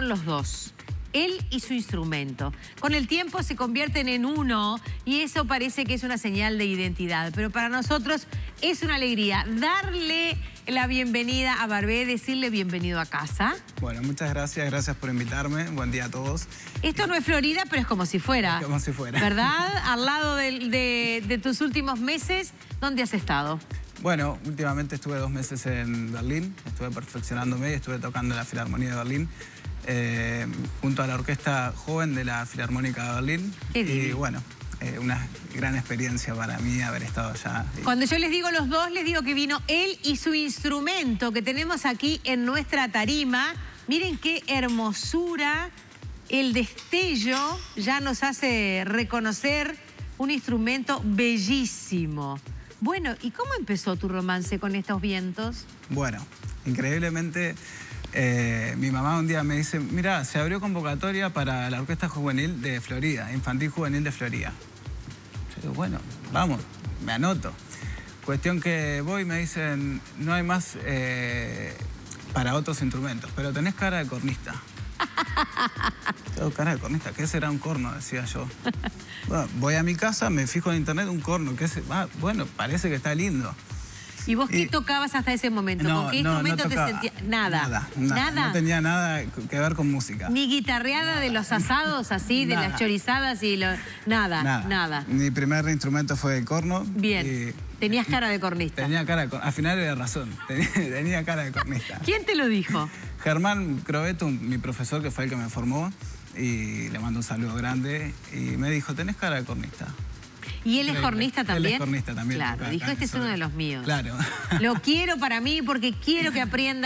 fueron los dos. Él y su instrumento. Con el tiempo se convierten en uno y eso parece que es una señal de identidad. Pero para nosotros es una alegría darle la bienvenida a Barbé, decirle bienvenido a casa. Bueno, muchas gracias. Gracias por invitarme. Buen día a todos. Esto no es Florida, pero es como si fuera. Es como si fuera. ¿Verdad? Al lado de tus últimos meses, ¿dónde has estado? Bueno, últimamente estuve 2 meses en Berlín. Estuve perfeccionándome y estuve tocando en la Filarmonía de Berlín. Junto a la Orquesta Joven de la Filarmónica de Berlín. Y bueno, una gran experiencia para mí haber estado allá. Cuando yo les digo los dos, les digo que vino él y su instrumento que tenemos aquí en nuestra tarima. Miren qué hermosura, el destello ya nos hace reconocer un instrumento bellísimo. Bueno, ¿y cómo empezó tu romance con estos vientos? Bueno, increíblemente... mi mamá un día me dice, mira, se abrió convocatoria para la Orquesta Juvenil de Florida, Infantil Juvenil de Florida. Yo digo, bueno, vamos, me anoto. Cuestión que voy y me dicen, no hay más para otros instrumentos, pero tenés cara de cornista. Tengo cara de cornista, ¿qué será un corno? Decía yo. Bueno, voy a mi casa, me fijo en internet, un corno, ¿qué es? Bueno, parece que está lindo. ¿Y vos qué tocabas hasta ese momento? ¿Con qué instrumento te sentías? Nada. ¿Nada? No tenía nada que ver con música. ¿Ni guitarreada de los asados así, de las chorizadas y lo... Nada. Mi primer instrumento fue el corno. Bien. Tenías cara de cornista. Tenía cara de cornista. Al final era razón. Tenía cara de cornista. ¿Quién te lo dijo? Germán Crobeto, mi profesor, que fue el que me formó, y le mando un saludo grande, y me dijo, tenés cara de cornista. ¿Y él es cornista también? Él es cornista también. Claro, dijo, este es uno de los míos. Claro. Lo quiero para mí porque quiero que aprenda,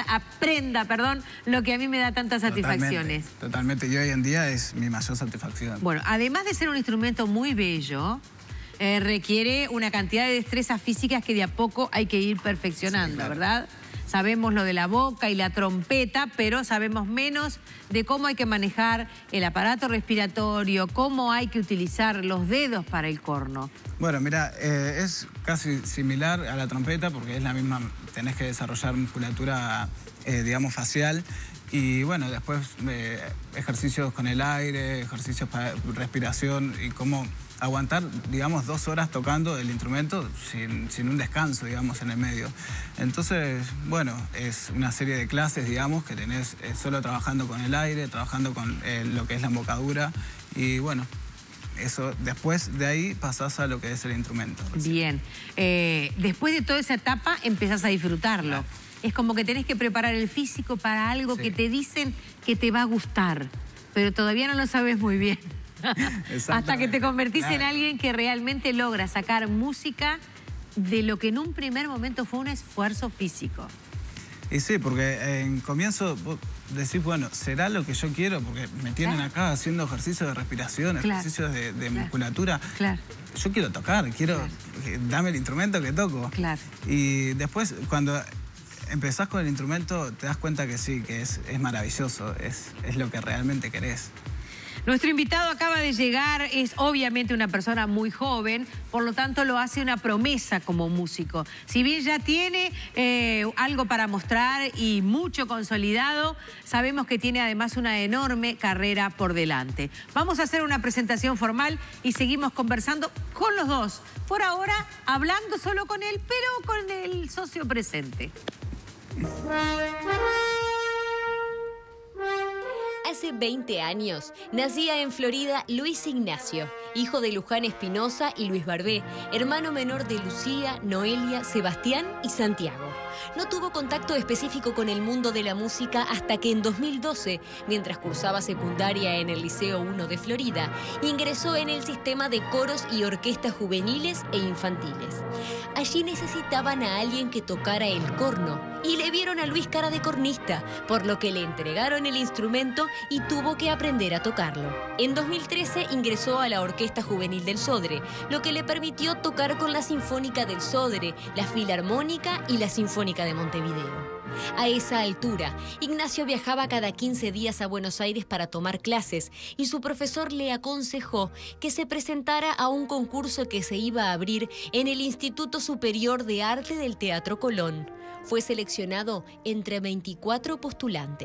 lo que a mí me da tantas satisfacciones. Totalmente. Y hoy en día es mi mayor satisfacción. Bueno, además de ser un instrumento muy bello, requiere una cantidad de destrezas físicas que de a poco hay que ir perfeccionando, sí, claro. ¿Verdad? Sabemos lo de la boca y la trompeta, pero sabemos menos de cómo hay que manejar el aparato respiratorio, cómo hay que utilizar los dedos para el corno. Bueno, mira, es casi similar a la trompeta porque es la misma, tenés que desarrollar musculatura, digamos, facial. Y bueno, después ejercicios con el aire, ejercicios para respiración y cómo aguantar, digamos, 2 horas tocando el instrumento sin un descanso, digamos, en el medio. Entonces, bueno, es una serie de clases, digamos, que tenés solo trabajando con el aire, trabajando con lo que es la embocadura y bueno, eso, después de ahí pasás a lo que es el instrumento. Bien. Después de toda esa etapa empezás a disfrutarlo. Claro. Es como que tenés que preparar el físico para algo que te dicen que te va a gustar, pero todavía no lo sabes muy bien. Hasta que te convertís en alguien que realmente logra sacar música de lo que en un primer momento fue un esfuerzo físico. Y sí, porque en comienzo vos decís, bueno, ¿será lo que yo quiero? Porque me tienen acá haciendo ejercicios de respiración, ejercicios de musculatura. Claro. Yo quiero tocar, dame el instrumento que toco. Claro. Y después, cuando empezás con el instrumento, te das cuenta que sí, que es maravilloso, es lo que realmente querés. Nuestro invitado acaba de llegar, es obviamente una persona muy joven, por lo tanto lo hace una promesa como músico. Si bien ya tiene algo para mostrar y mucho consolidado, sabemos que tiene además una enorme carrera por delante. Vamos a hacer una presentación formal y seguimos conversando con los dos. Por ahora, hablando solo con él, pero con el socio presente. Hace 20 años nacía en Florida Luis Ignacio, hijo de Luján Espinosa y Luis Barbé, hermano menor de Lucía, Noelia, Sebastián y Santiago. No tuvo contacto específico con el mundo de la música hasta que en 2012, mientras cursaba secundaria en el Liceo 1 de Florida, ingresó en el sistema de coros y orquestas juveniles e infantiles. Allí necesitaban a alguien que tocara el corno y le vieron a Luis cara de cornista, por lo que le entregaron el instrumento y tuvo que aprender a tocarlo. En 2013 ingresó a la Orquesta Juvenil del Sodre, lo que le permitió tocar con la Sinfónica del Sodre, la Filarmónica y la Sinfónica de Montevideo. A esa altura, Ignacio viajaba cada 15 días a Buenos Aires para tomar clases y su profesor le aconsejó que se presentara a un concurso que se iba a abrir en el Instituto Superior de Arte del Teatro Colón. Fue seleccionado entre 24 postulantes.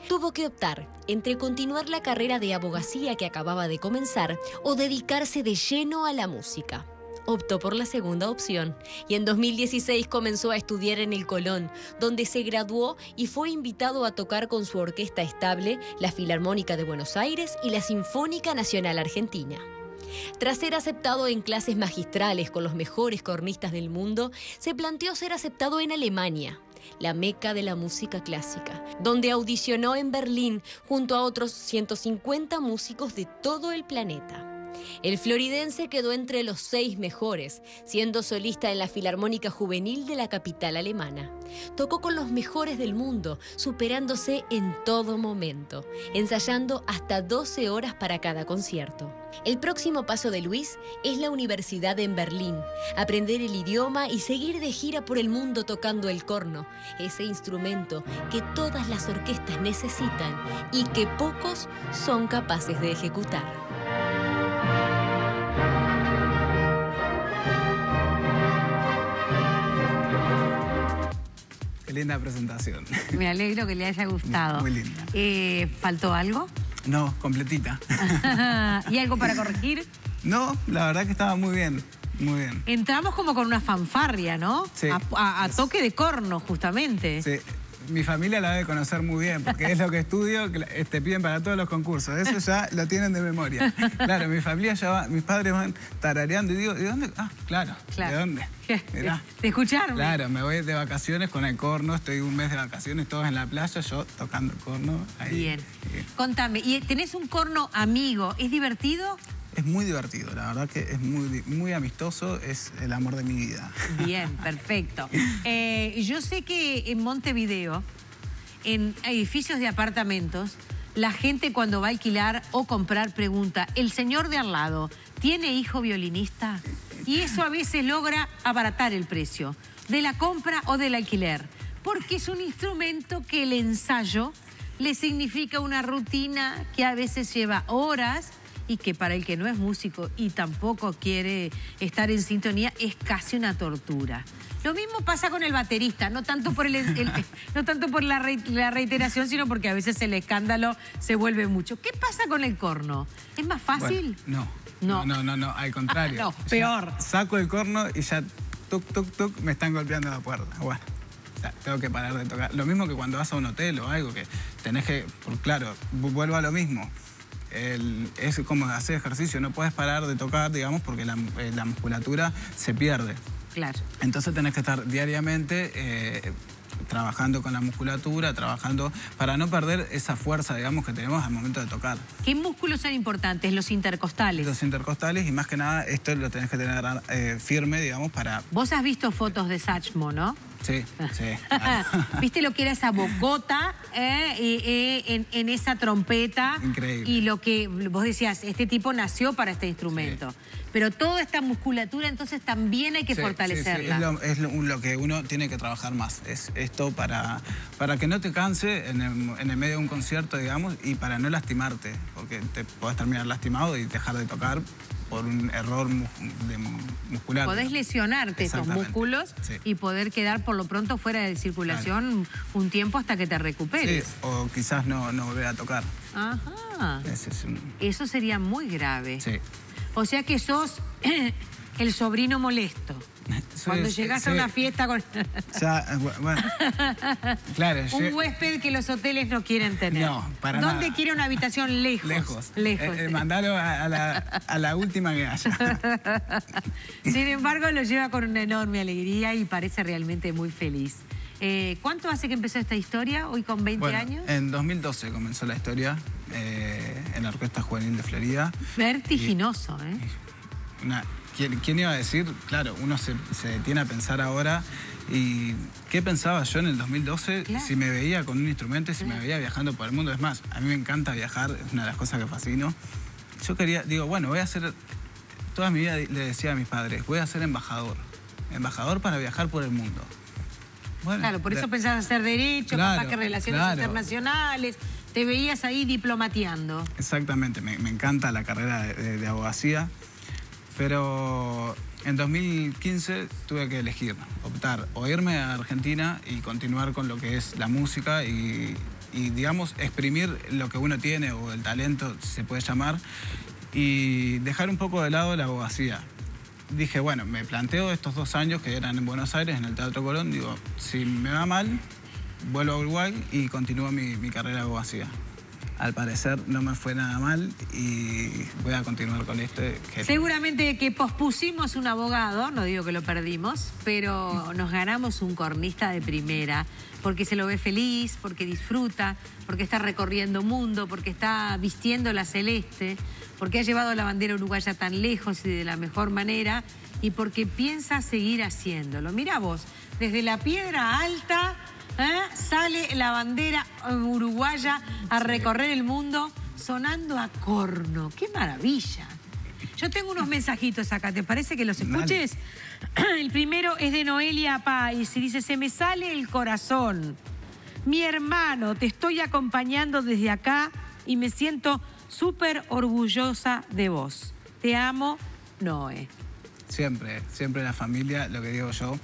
Tuvo que optar entre continuar la carrera de abogacía que acababa de comenzar o dedicarse de lleno a la música. Optó por la segunda opción y en 2016 comenzó a estudiar en el Colón, donde se graduó y fue invitado a tocar con su orquesta estable, la Filarmónica de Buenos Aires y la Sinfónica Nacional Argentina. Tras ser aceptado en clases magistrales con los mejores cornistas del mundo, se planteó ser aceptado en Alemania, la meca de la música clásica, donde audicionó en Berlín junto a otros 150 músicos de todo el planeta. El floridense quedó entre los 6 mejores, siendo solista en la Filarmónica Juvenil de la capital alemana. Tocó con los mejores del mundo, superándose en todo momento, ensayando hasta 12 horas para cada concierto. El próximo paso de Luis es la universidad en Berlín, aprender el idioma y seguir de gira por el mundo tocando el corno, ese instrumento que todas las orquestas necesitan y que pocos son capaces de ejecutar. Linda presentación. Me alegro que le haya gustado. Muy linda. ¿Faltó algo? No, completita. ¿Y algo para corregir? No, la verdad que estaba muy bien, muy bien. Entramos como con una fanfarria, ¿no? Sí. A toque de corno, justamente. Sí. Mi familia la debe conocer muy bien, porque es lo que estudio, que te piden para todos los concursos. Eso ya lo tienen de memoria. Claro, mi familia ya va, mis padres van tarareando y digo, ¿de dónde? Ah, claro. ¿De dónde? Mirá. ¿De escucharme? Claro, me voy de vacaciones con el corno, estoy un mes de vacaciones, todos en la playa, yo tocando el corno. Ahí. Bien. Contame, ¿y tenés un corno amigo? ¿Es divertido? Es muy divertido, la verdad que es muy amistoso, es el amor de mi vida. Bien, perfecto. Yo sé que en Montevideo, en edificios de apartamentos, la gente cuando va a alquilar o comprar pregunta, ¿el señor de al lado tiene hijo violinista? Y eso a veces logra abaratar el precio de la compra o del alquiler, porque es un instrumento que el ensayo le significa una rutina que a veces lleva horas y que para el que no es músico y tampoco quiere estar en sintonía es casi una tortura. Lo mismo pasa con el baterista, no tanto por, no tanto por la reiteración, sino porque a veces el escándalo se vuelve mucho. ¿Qué pasa con el corno? ¿Es más fácil? Bueno, no, al contrario. No, peor. Ya saco el corno y ya tuc, me están golpeando la puerta. Bueno, o sea, tengo que parar de tocar. Lo mismo que cuando vas a un hotel o algo, que tenés que, claro, vuelvo a lo mismo. Es como hacer ejercicio, no puedes parar de tocar, digamos, porque la musculatura se pierde. Claro. Entonces tenés que estar diariamente trabajando con la musculatura, trabajando para no perder esa fuerza, digamos, que tenemos al momento de tocar. ¿Qué músculos son importantes? Los intercostales. Los intercostales y más que nada esto lo tenés que tener firme, digamos, para... Vos has visto fotos de Satchmo, ¿no? Sí. ¿Viste lo que era esa bocota en esa trompeta? Increíble. Y lo que vos decías, este tipo nació para este instrumento. Sí. Pero toda esta musculatura entonces también hay que fortalecerla. Es lo que uno tiene que trabajar más. Es esto para que no te canse en el medio de un concierto, digamos, y para no lastimarte, porque te podés terminar lastimado y dejar de tocar por un error muscular. Podés lesionarte estos músculos y poder quedar por lo pronto fuera de circulación un tiempo hasta que te recuperes. Sí, o quizás no volver a tocar. Ajá. Eso sería muy grave. Sí. O sea que sos el sobrino molesto. Cuando llegas a una fiesta con... bueno, claro. Un huésped que los hoteles no quieren tener. No, para nada. ¿Dónde quiere una habitación lejos? Lejos. Mandalo a la última que haya. Sin embargo, lo lleva con una enorme alegría y parece realmente muy feliz. ¿Cuánto hace que empezó esta historia? Hoy con 20 años. En 2012 comenzó la historia en la Orquesta Juvenil de Florida. Vertiginoso, ¿Quién iba a decir? Claro, uno se detiene a pensar ahora. ¿Y qué pensaba yo en el 2012? Claro. Si me veía con un instrumento y si me veía viajando por el mundo. Es más, a mí me encanta viajar, es una de las cosas que fascino. Yo digo, bueno, voy a ser... Toda mi vida le decía a mis padres, voy a ser embajador. Embajador para viajar por el mundo. Bueno, claro, por eso pensabas hacer derecho, capaz que relaciones internacionales. Te veías ahí diplomateando. Exactamente, me encanta la carrera de abogacía. Pero en 2015 tuve que elegir, optar o irme a Argentina y continuar con lo que es la música y digamos, exprimir lo que uno tiene o el talento, se puede llamar, y dejar un poco de lado la abogacía. Dije, bueno, me planteo estos 2 años que eran en Buenos Aires, en el Teatro Colón, digo, si me va mal, vuelvo a Uruguay y continúo mi carrera de abogacía. Al parecer no me fue nada mal y voy a continuar con esto. Seguramente que pospusimos un abogado, no digo que lo perdimos, pero nos ganamos un cornista de primera, porque se lo ve feliz, porque disfruta, porque está recorriendo mundo, porque está vistiendo la celeste, porque ha llevado la bandera uruguaya tan lejos y de la mejor manera, y porque piensa seguir haciéndolo. Mirá vos, desde la Piedra Alta... sale la bandera uruguaya a recorrer el mundo sonando a corno. ¡Qué maravilla! Yo tengo unos mensajitos acá, ¿te parece que los escuches? Dale. El primero es de Noelia Pais y dice, se me sale el corazón. Mi hermano, te estoy acompañando desde acá y me siento súper orgullosa de vos. Te amo, Noé. Siempre, siempre la familia, lo que digo yo.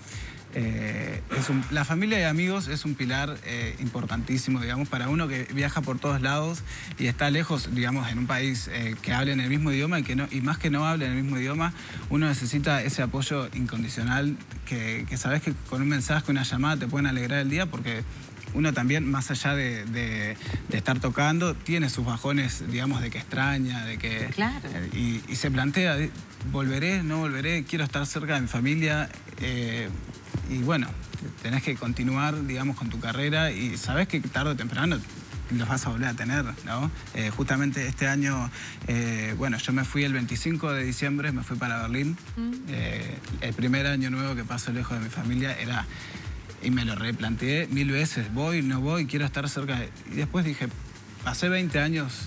La familia y amigos es un pilar importantísimo, digamos, para uno que viaja por todos lados y está lejos, digamos, en un país que hable en el mismo idioma y más que no hable en el mismo idioma, uno necesita ese apoyo incondicional que sabes que con un mensaje, una llamada te pueden alegrar el día, porque uno también, más allá de estar tocando, tiene sus bajones, digamos, de que extraña, de que... Claro. Y se plantea, ¿volveré? ¿No volveré? Quiero estar cerca de mi familia. Y bueno, tenés que continuar, digamos, con tu carrera y sabés que tarde o temprano los vas a volver a tener, ¿no? Justamente este año, bueno, yo me fui el 25 de diciembre, me fui para Berlín. El primer año nuevo que paso lejos de mi familia era... Y me lo replanteé 1000 veces, voy, no voy, quiero estar cerca de... Y después dije, pasé 20 años,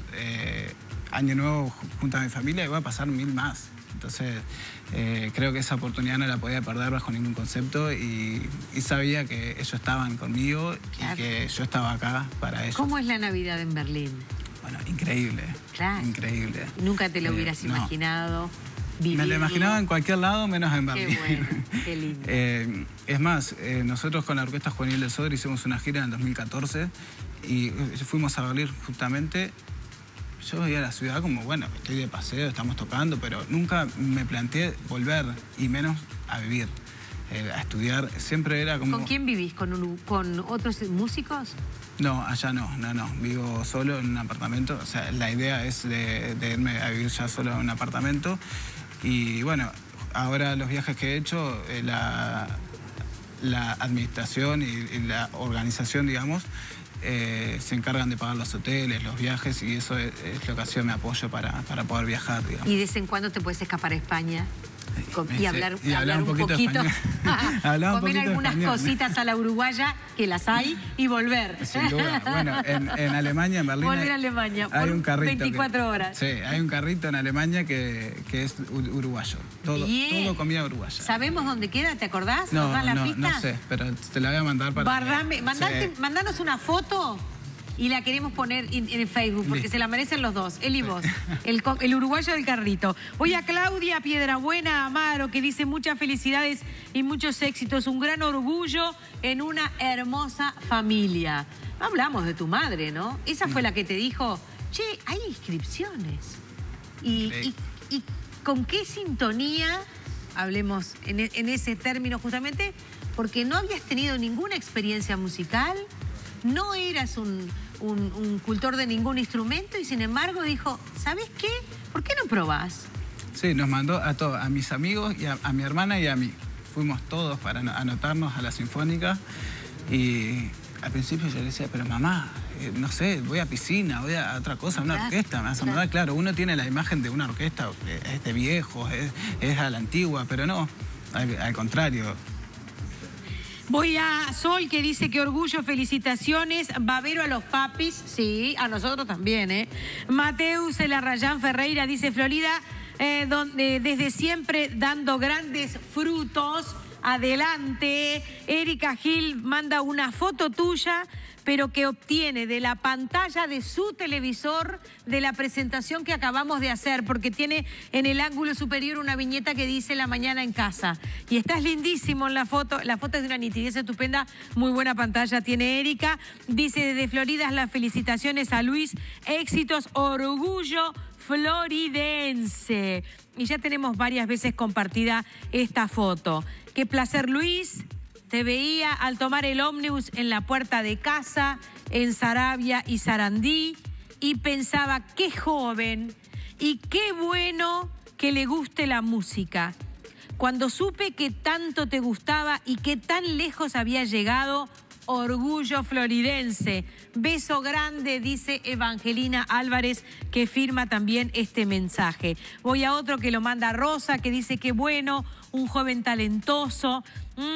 año nuevo junto a mi familia y voy a pasar 1000 más. Entonces, creo que esa oportunidad no la podía perder bajo ningún concepto y sabía que ellos estaban conmigo. Claro. Y que yo estaba acá para ellos. ¿Cómo es la Navidad en Berlín? Bueno, increíble. Claro. Increíble. Nunca te lo hubieras imaginado. Me lo imaginaba en cualquier lado menos en Berlín. Qué bueno, qué lindo. Es más, nosotros con la Orquesta Juvenil del Sodre hicimos una gira en el 2014 y fuimos a Berlín justamente. Yo veía la ciudad como, bueno, estoy de paseo, estamos tocando, pero nunca me planteé volver, y menos a vivir, a estudiar. Siempre era como... ¿Con quién vivís? ¿Con otros músicos? No, allá no. Vivo solo en un apartamento. O sea, la idea es de irme a vivir ya solo en un apartamento. Y bueno, ahora los viajes que he hecho, la administración y la organización, digamos, se encargan de pagar los hoteles, los viajes, y eso es lo que ha sido mi apoyo para poder viajar, digamos. ¿Y de vez en cuando te puedes escapar a España? Y hablar un poquito. Comer algunas cositas a la uruguaya, que las hay, y volver. Sin duda. Bueno, en Alemania, en Berlín... Volver a Alemania, hay un carrito 24 horas. Sí, hay un carrito en Alemania que es uruguayo. Todo comida uruguaya. ¿Sabemos dónde queda? ¿Te acordás? No, ¿Nos das la pista? No sé, pero te la voy a mandar para... Mandanos una foto y la queremos poner en Facebook, porque se la merecen los dos, él y vos, el uruguayo del carrito. Voy a Claudia Piedrabuena Amaro, que dice muchas felicidades y muchos éxitos, un gran orgullo en una hermosa familia. Hablamos de tu madre, ¿no? Esa fue la que te dijo, che, hay inscripciones. ¿Y con qué sintonía, hablemos en ese término justamente, porque no habías tenido ninguna experiencia musical, no eras un cultor de ningún instrumento y sin embargo dijo, ¿sabes qué? ¿Por qué no probás? Sí, nos mandó a todos, a mis amigos, y a mi hermana y a mí. Fuimos todos para anotarnos a la Sinfónica y al principio yo le decía, pero mamá, no sé, voy a piscina, voy a otra cosa, una orquesta, me vas a mandar. Claro, uno tiene la imagen de una orquesta, es de viejos, es a la antigua, pero no, al contrario. Voy a Sol, que dice que orgullo, felicitaciones. Babero a los papis, sí, a nosotros también, ¿eh? Mateus Elarrayán Ferreira dice, Florida, donde desde siempre dando grandes frutos. adelante. Erika Gil manda una foto tuya, pero que obtiene de la pantalla de su televisor de la presentación que acabamos de hacer, porque tiene en el ángulo superior una viñeta que dice La mañana en casa. Y estás lindísimo en la foto es de una nitidez estupenda, muy buena pantalla tiene Erika. Dice desde Florida las felicitaciones a Luis, éxitos, orgullo floridense. Y ya tenemos varias veces compartida esta foto. Qué placer, Luis. Te veía al tomar el ómnibus en la puerta de casa, en Saravia y Sarandí, y pensaba, qué joven y qué bueno que le guste la música. Cuando supe que tanto te gustaba y que tan lejos había llegado, orgullo floridense. Beso grande, dice Evangelina Álvarez, que firma también este mensaje. Voy a otro que lo manda Rosa, que dice que bueno, un joven talentoso.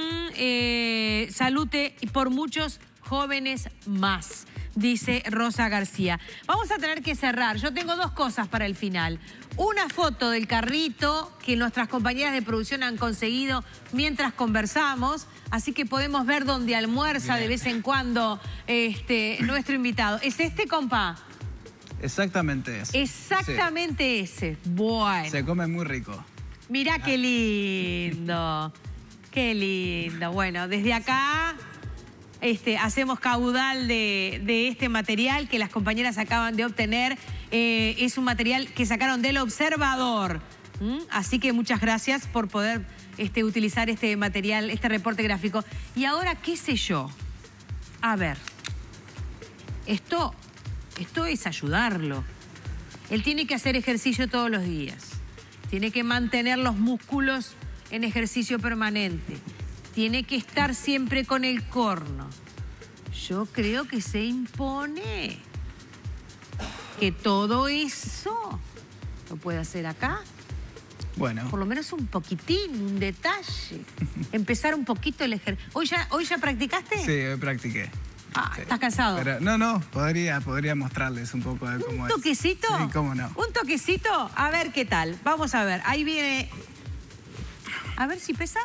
Salute por muchos jóvenes más, dice Rosa García. Vamos a tener que cerrar. Yo tengo dos cosas para el final. Una foto del carrito que nuestras compañeras de producción han conseguido mientras conversamos, así que podemos ver dónde almuerza de vez en cuando nuestro invitado. ¿Es este, compa? Exactamente ese. Exactamente ese. Bueno. Se come muy rico. Mirá qué lindo. Qué lindo. Bueno, desde acá hacemos caudal de este material que las compañeras acaban de obtener. Es un material que sacaron del Observador. Así que muchas gracias por poder utilizar este material, este reporte gráfico. Y ahora, qué sé yo. A ver. Esto es ayudarlo. Él tiene que hacer ejercicio todos los días. Tiene que mantener los músculos en ejercicio permanente. Tiene que estar siempre con el corno. Yo creo que se impone que todo eso lo puede hacer acá. Bueno. Por lo menos un poquitín, un detalle. Empezar un poquito el ejercicio. ¿Hoy ya practicaste? Sí, hoy practiqué. Ah, sí. ¿Estás cansado? Pero, no, podría mostrarles un poco de cómo es. ¿Un toquecito? Sí, cómo no. ¿Un toquecito? A ver qué tal. Vamos a ver. Ahí viene. A ver si pesa.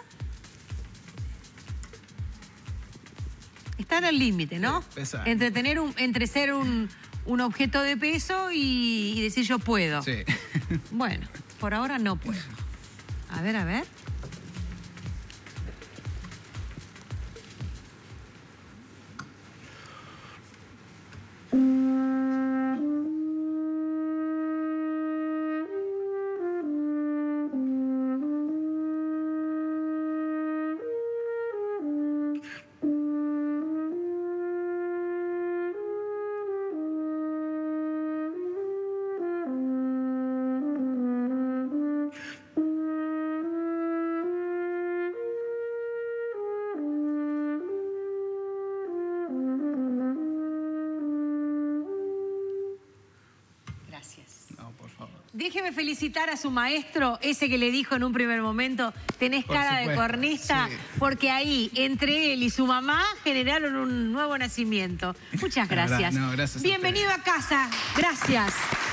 Está en el límite, ¿no? Sí, pesa. Entre ser un objeto de peso y decir yo puedo. Sí. Bueno, por ahora no puedo. A ver, a ver. No, por favor. Déjeme felicitar a su maestro, ese que le dijo en un primer momento, tenés Por cara supuesto, de cornista, sí. porque ahí, entre él y su mamá, generaron un nuevo nacimiento. Muchas gracias. No, gracias a Bienvenido a casa. Gracias.